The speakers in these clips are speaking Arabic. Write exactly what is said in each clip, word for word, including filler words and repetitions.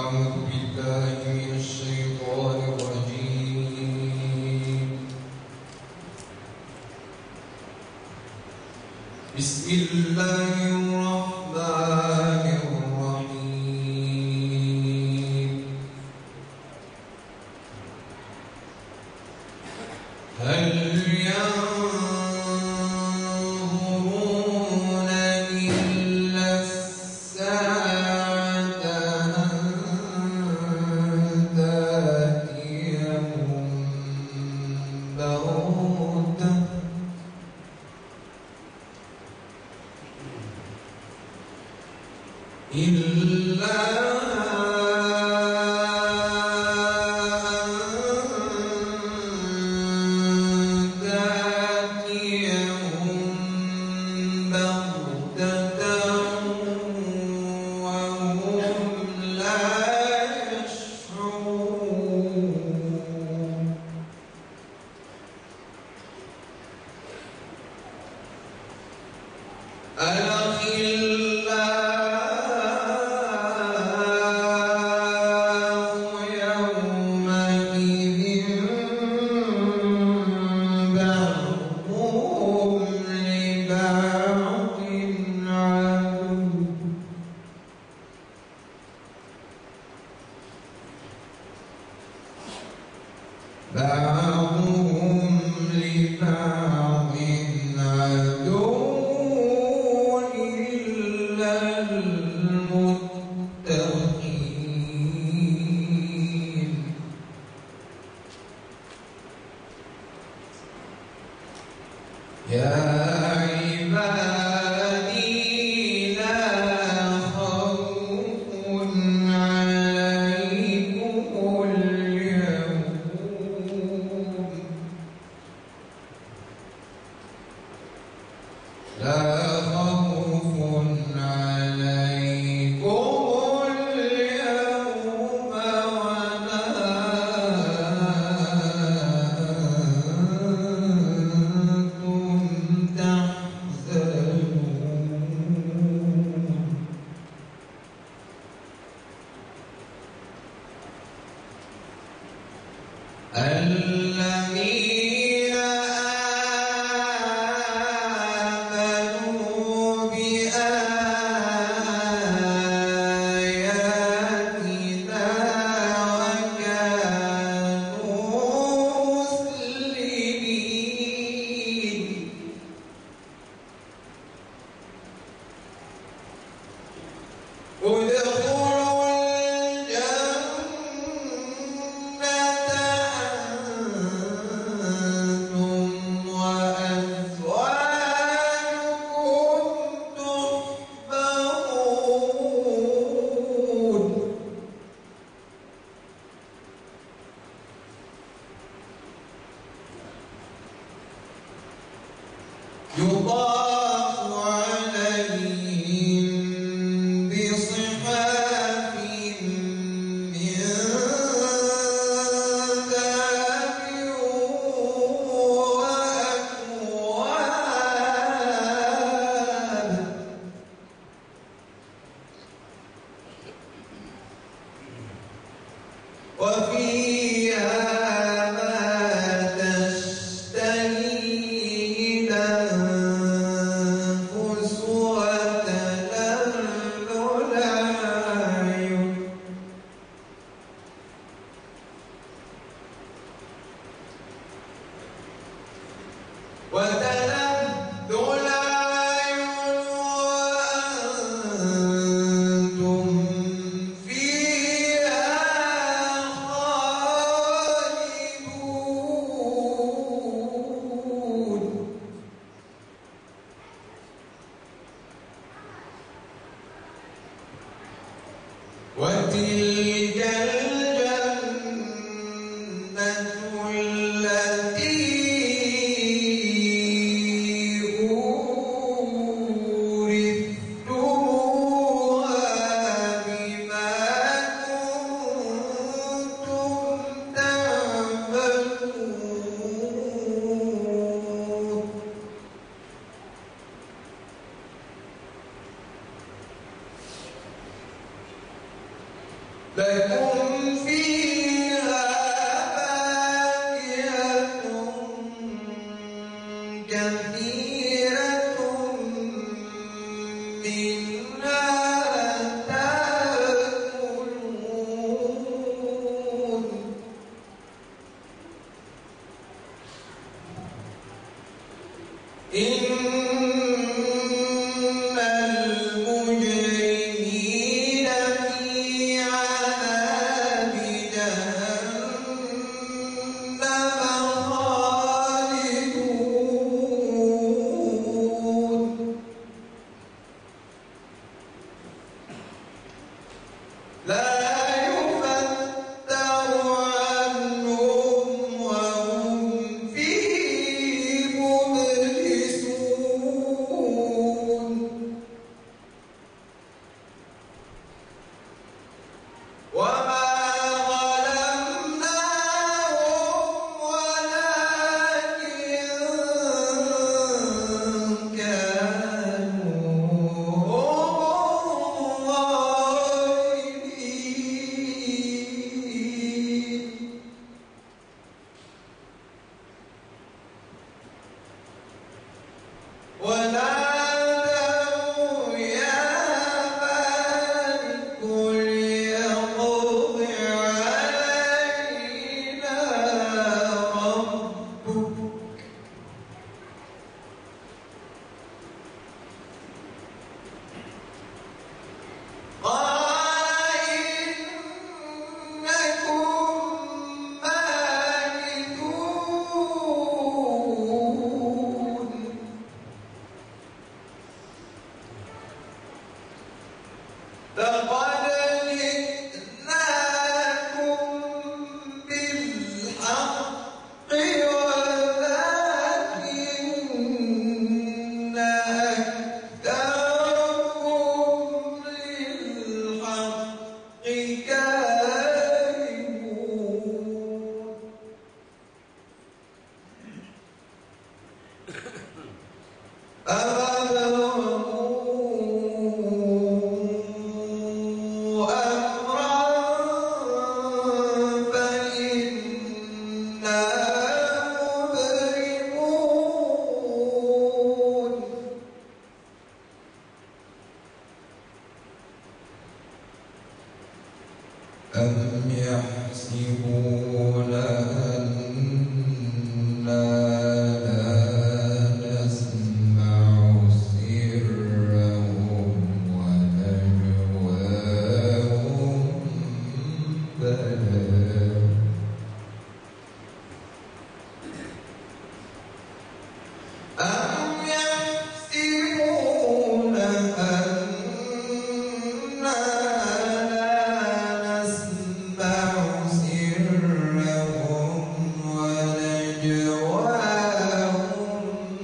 أعوذ بالله من الشيطان الرجيم. بسم الله الرحمن الرحيم. هل ينظرون إلا الساعة أن تأتيهم بغتة إلا بعضهم لبعض عدو إلا المتقين. يا عبادي لا خوف عليكم لا خوف عليكم اليوم ولا أنتم تحزنون. الذين يطاف عليهم بصحاف من ذهب وأكواب وفيها ما تشتهي الأنفس وتلذ الأعين وتلذ الأعين وأنتم فيها خالدون. وتلك الجنة التي أورثتموها بما كنتم تعملون. لكم فيها فاكهة كثيرة منها تأكلون إن المجرمين في عذاب جهنم خالدون لا يفتر عنهم وهم فيه مبلسون وما ظلمناهم ولكن كانوا هم الظالمين ونادوا يا مالك ليقض علينا ربك قال إنكم ماكثون لقد جئناكم بالحق ولكن أكثركم للحق كارهون أَفَأَبْرَمُوا أَمْرًا فَإِنَّا مُبْرِمُونَ أَمْ يَحْسِبُونَ أَنَّا لَا نَسْمَعُ سِرَّهُمْ وَنَجْوَاهُم بَلَىٰ أَمْ يَحْسِبُونَ أَنَّا لَا نَسْمَعُ سِرَّهُمْ وَنَجْوَاهُم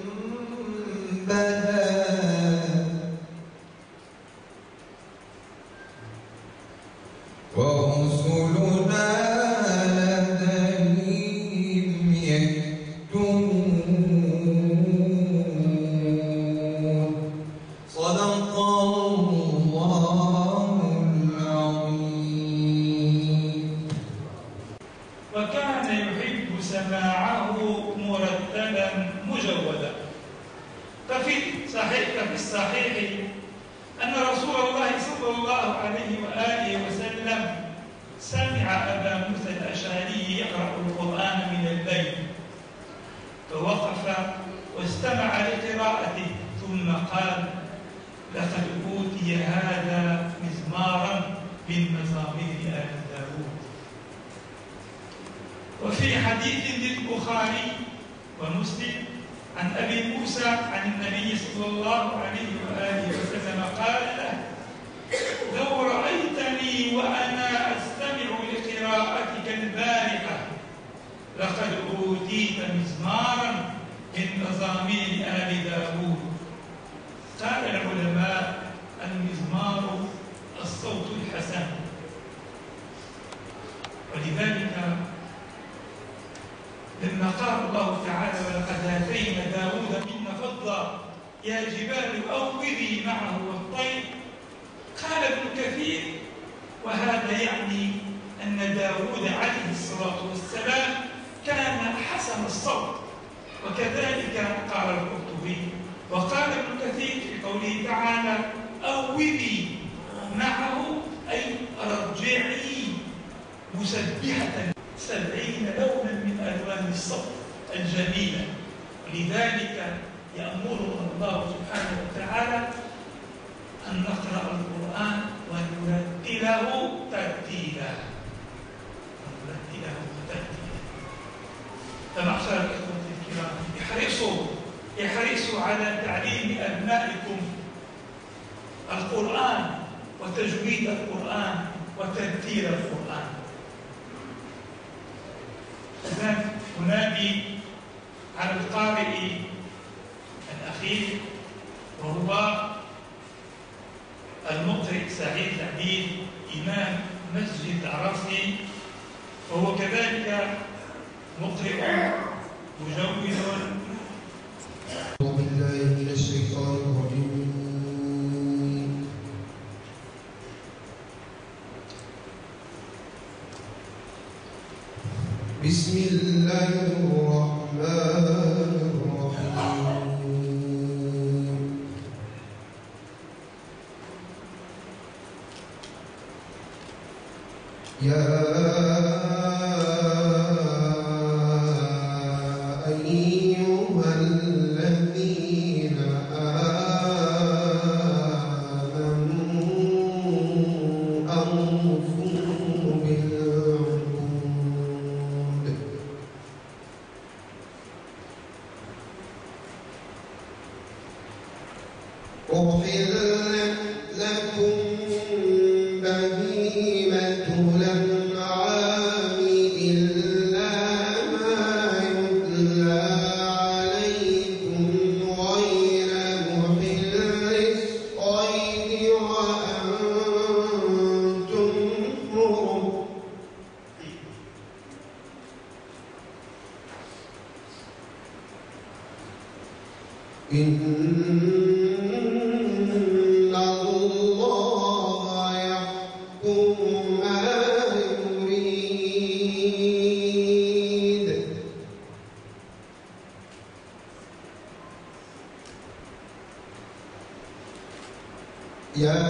بَلَىٰ وَرُسُلُنَا لَدَيْهِمْ يَكْتُبُونَ صدق الله العظيم وكان يحب سماعه مرتلا مجودا. ففي صحيح ففي الصحيح أن رسول الله صلى الله عليه وآله وسلم سمع أبا موسى الأشعري يقرأ القرآن من الليل، فوقف واستمع لقراءته ثم قال: لقد أوتي هذا مزمارا من مزامير آل داود. وفي حديث للبخاري ومسلم عن أبي موسى عن النبي صلى الله عليه وآله وسلم قال له: لو رأيتني وأنا أستمع لقراءتك البارقة لقد أوتيت مزمارا من مزامير آل داود. قال العلماء: المزمار الصوت الحسن. ولذلك لما قال الله تعالى: ولقد آتينا داود منا فضلا يا جبال أوبي معه والطير، قال ابن كثير: وهذا يعني أن داود عليه الصلاة والسلام كان حسن الصوت. وكذلك قال القرطبي وقال ابن كثير في قوله تعالى أوبي معه أي رجعي مسبحة سبعين لونا من ألوان الصوت الجميلة. ولذلك يأمرنا الله سبحانه وتعالى أن نقرأ القرآن ونرتله ترتيلا ونرتله ترتيلا. فمعشر الإخوة الكرام، احرصوا احرصوا على تعليم أبنائكم القرآن وتجويد القرآن وترتيل القرآن. إذن أنادي على القارئ الأخير وهو المقرئ سعيد العبيد إمام مسجد عرفي، وهو كذلك مقرئ مجود. أعوذ بالله من الشيطان الرجيم. بسم الله الرحمن الرحيم. يا أيها الذين آمنوا أوفوا بالعقود أحلت لكم بهيمة الأنعام إلا ما يتلى عليكم غير محل الصيد وأنتم حرم. إن الله يحكم ما يريد. يا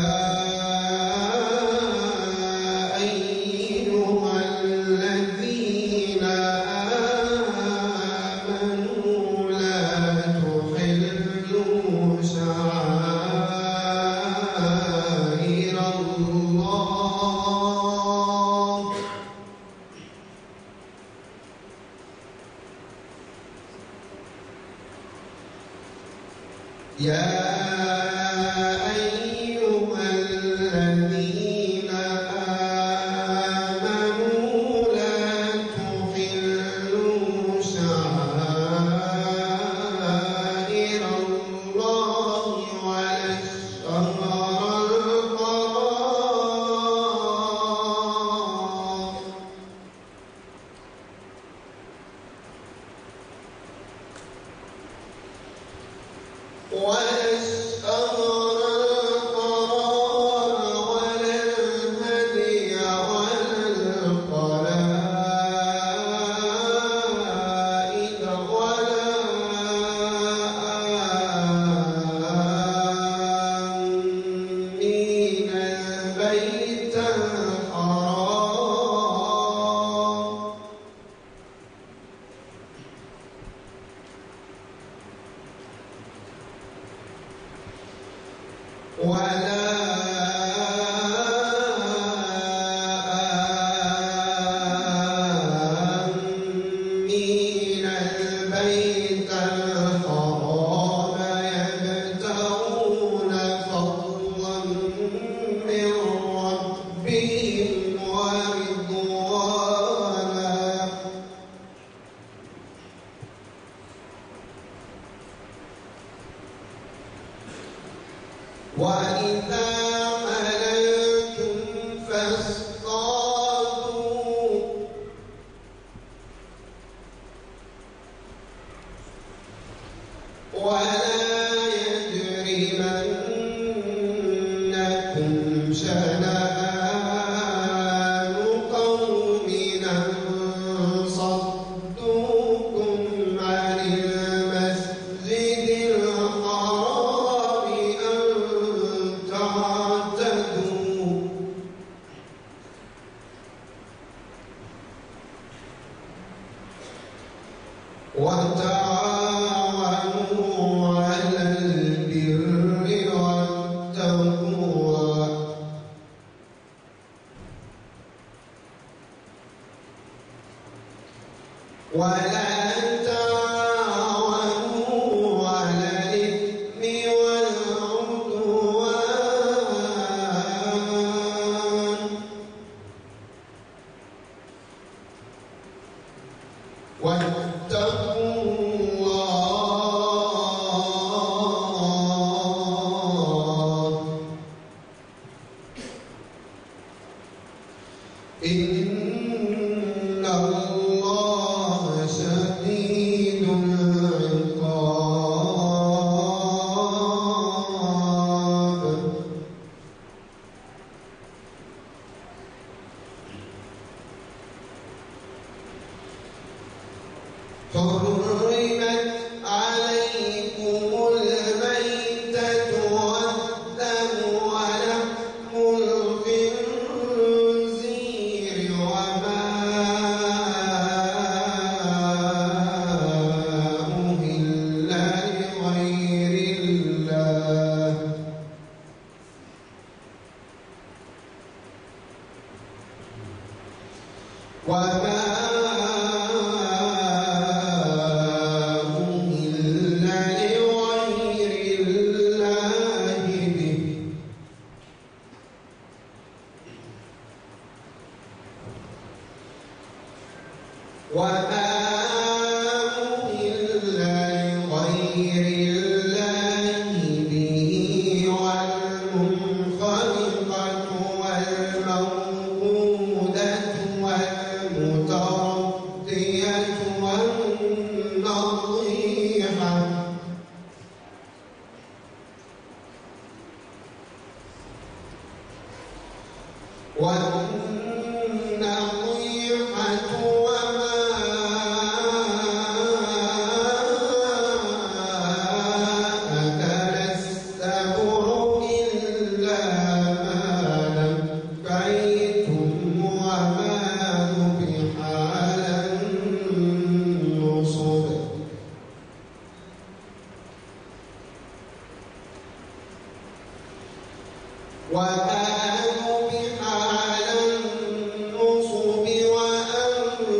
أيها الذين آمنوا لا تحلوا شعائر الله يا أيها الذين آمنوا لا تحلوا شعائر الله ولا الشهر الحرام ولا وتعاونوا على البر والتقوى ولا تعاونوا على الإثم والعدوان واتقوا الله إن الله شديد العقاب حرمت عليكم الميتة والدم ولحم الخنزير وما أهل لغير الله وما وما أهل لغير الله به والمنخنقة والموقودة والمتردية والنطيحة والنطيحة وما أكل السبع إلا ما ذكيتم وما ذبح على النصب وما ذبح على النصب وأن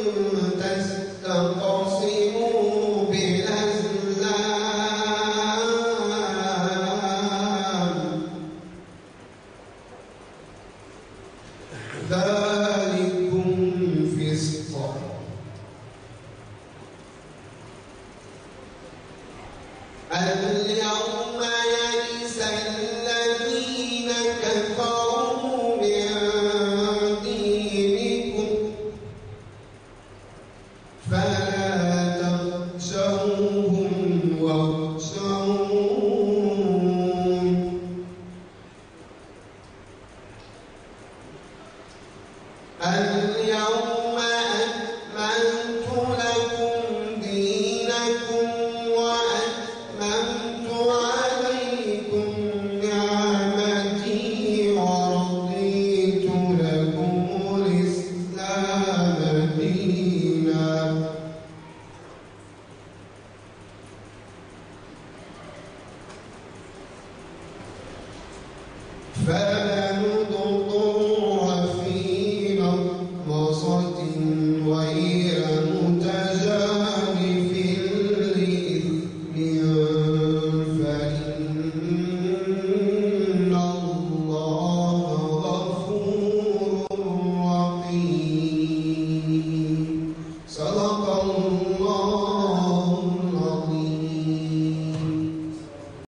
تستقسموا بالأزلام ذلكم فسق اليوم يئس الذين كفروا من دينكم فلا تخشوهم واخشون أن